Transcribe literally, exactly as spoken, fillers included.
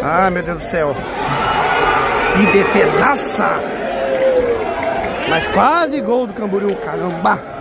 Ah, meu Deus do céu. Que defesaça. Mas quase gol do Camboriú, caramba.